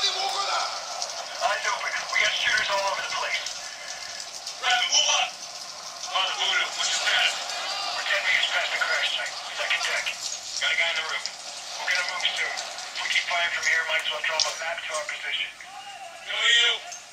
Eyes open. We got shooters all over the place. Rapid, move up! Father Voodoo, what's the status? We're 10 meters past the crash site. Second deck. Got a guy in the roof. We're gonna move soon. If we keep firing from here, might as well draw him a map to our position. Who are you?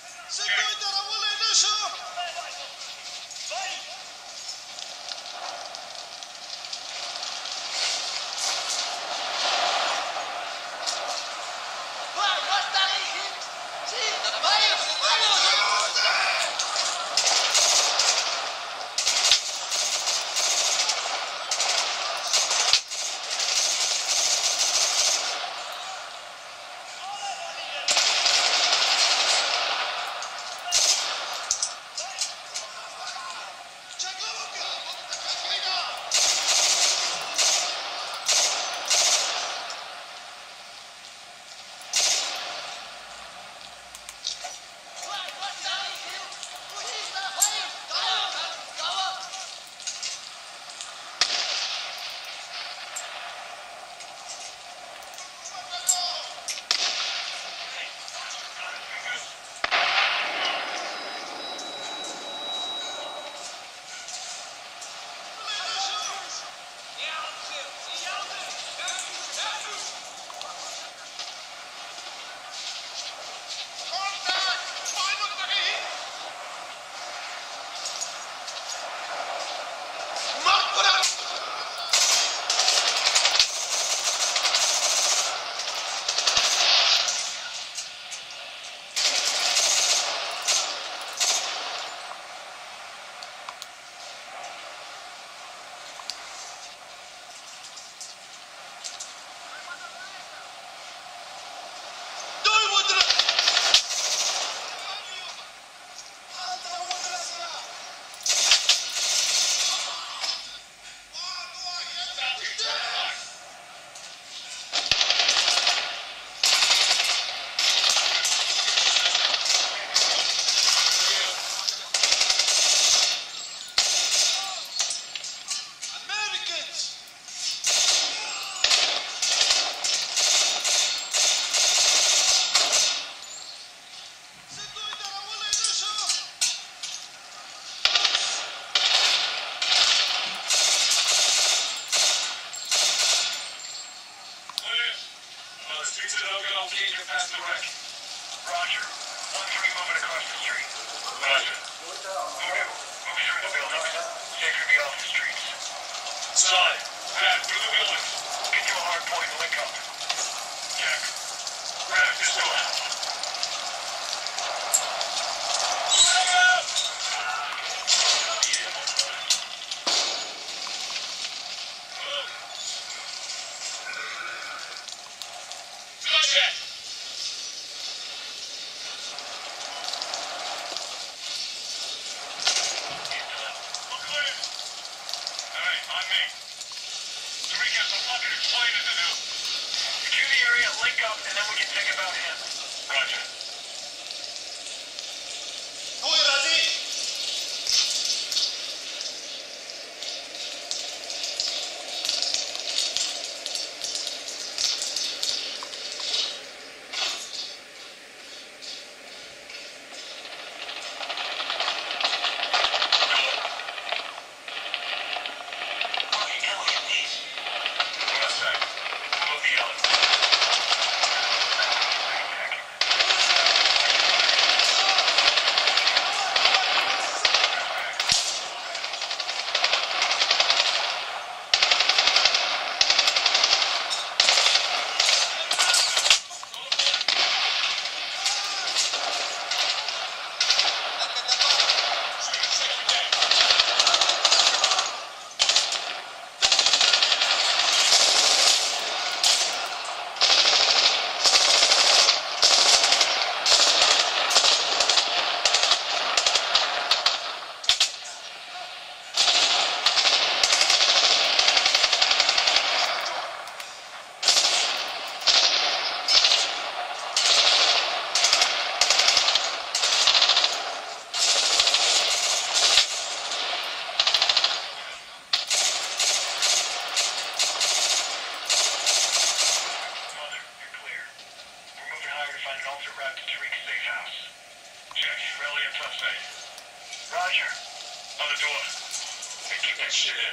Roger. 1-3 moving across the street. Roger. Voodoo, move through the buildings. Safer to be off the streets. Solid. Pat, through the buildings. Get to a hard point and link up. Jack. Grab this door. Link up find an alternate route to Tariq's safe house. Check. Rally up topside. Roger. On the door. Hey, keep that shit in.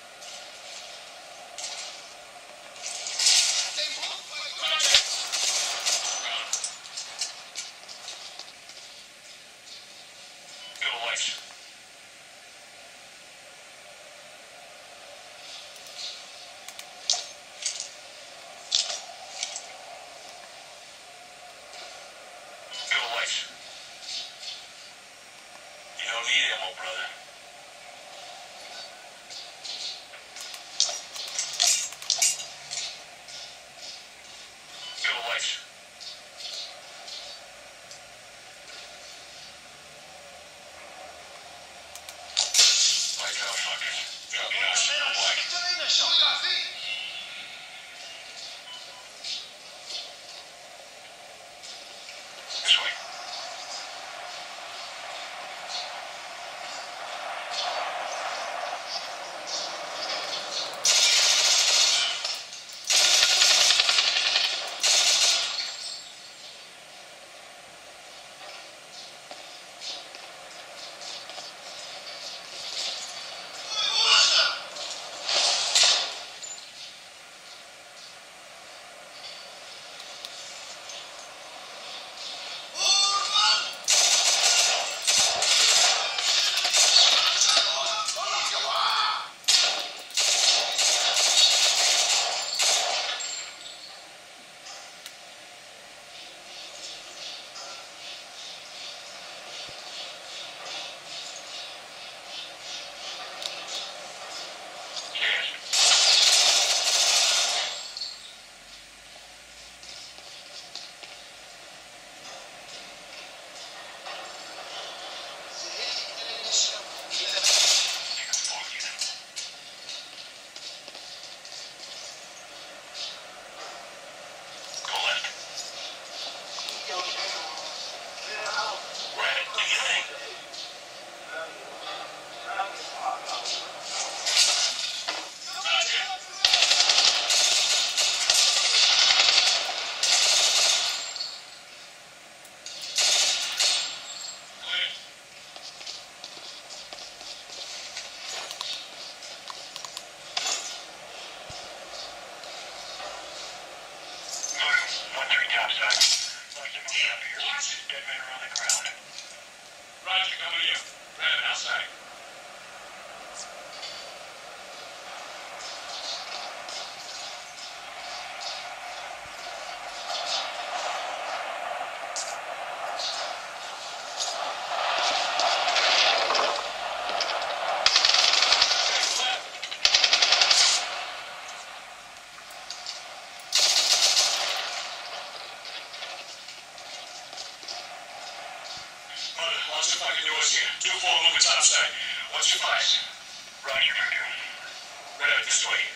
What's your advice? Roger, Voodoo. Right out this way.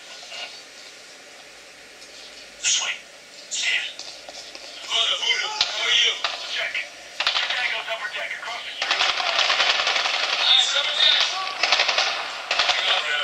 This way. Stand. Mother, Voodoo, how are you? Check. Tango's upper deck across the street. Nice, upper deck. Hang on, Red.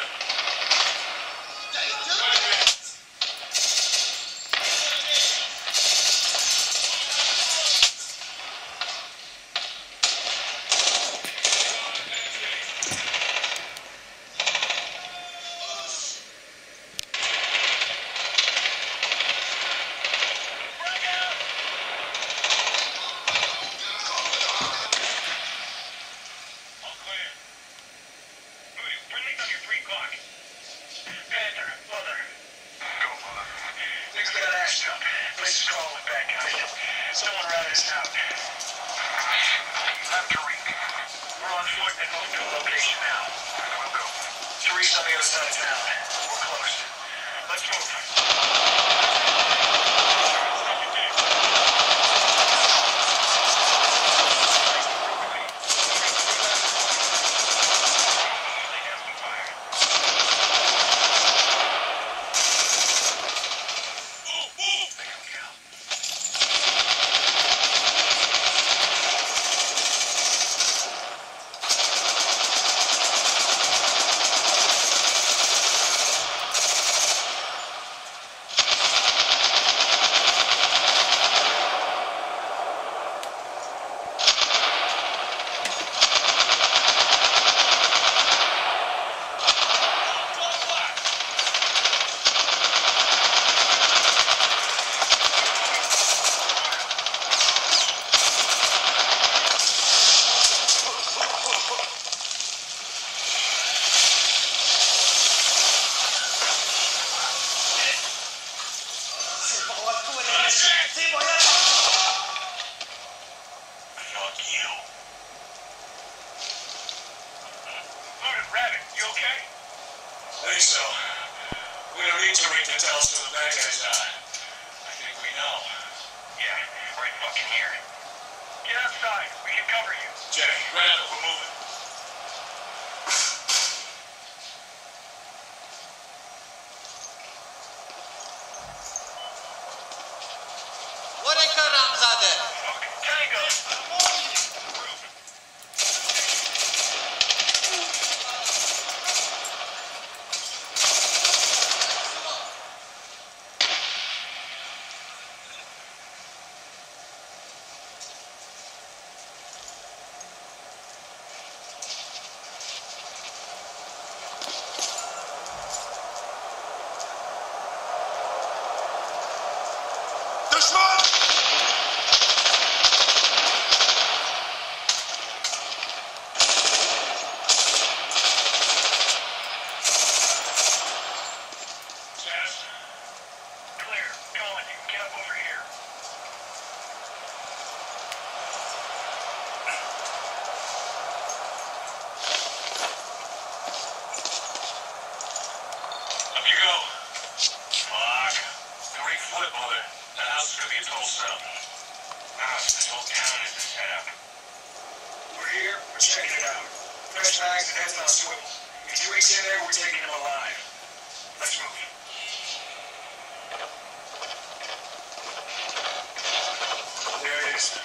Because, I think we know. Yeah, right fucking here. Get outside. We can cover you. Jay, grab it. We're moving. What a Karamzadeh! Fucking tango! Düşman! Jazz? Clear. Going. You can get up over here. Up you go. Fuck. Great flip, mother. That house is gonna be a total setup. This whole town is a setup. We're here. We're checking it out. Fresh bags and heads on a swivel. If Drake's in there, we're taking him alive. Let's move. There it is.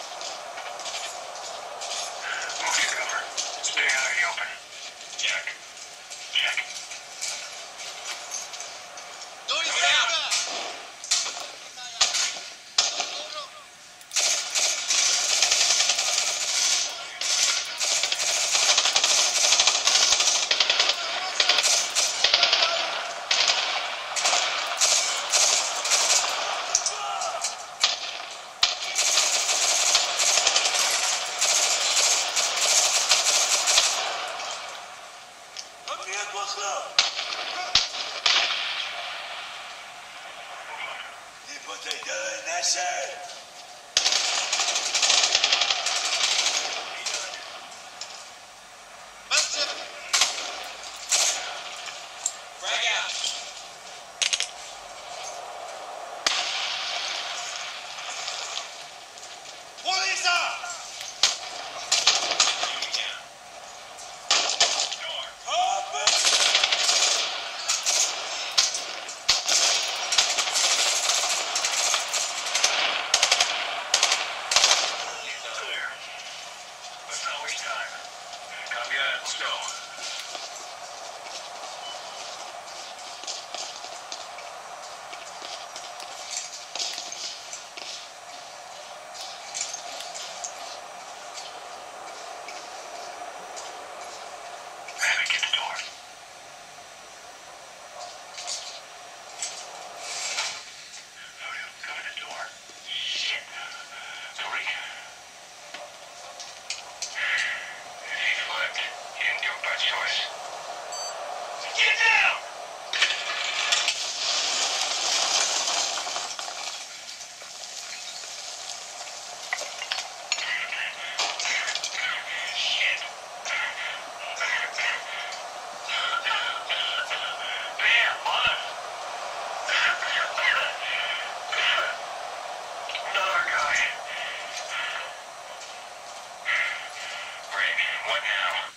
Move to cover. Stay out of the open. Check. Check. What they doing, that's it. Frag out. Police up! Let's go. Get the door. Cover the door. Shit. Tariq. He flipped. He didn't do it by choice. Get down! Shit. Bam, mother. Not our guy. Great. What now?